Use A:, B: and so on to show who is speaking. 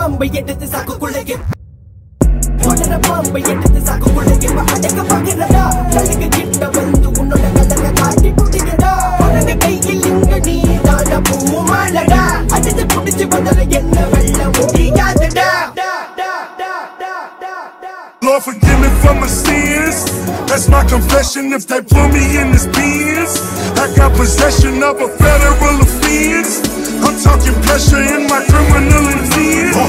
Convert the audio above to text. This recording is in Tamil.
A: பாம்பை எடுத்து சாக்குக்குள்ளே போடுற பாம்பை எடுத்து சாக்குக்குள்ளே அடக்க பாக்கிறடா கல்லுக்கு கிட்ட வந்து உன்னோட கலங்க காட்டி புடிங்கடா உனக்கு கையில் இங்க நீ தாட பூமாலடா அடுத்து புடிச்சு வந்தல என்ன வெல்ல முடியாதடா.
B: Lord, forgive me for my sins. That's my confession if they put me in this Benz. I got possession of a federal offense. I'm talking pressure in my criminal intent.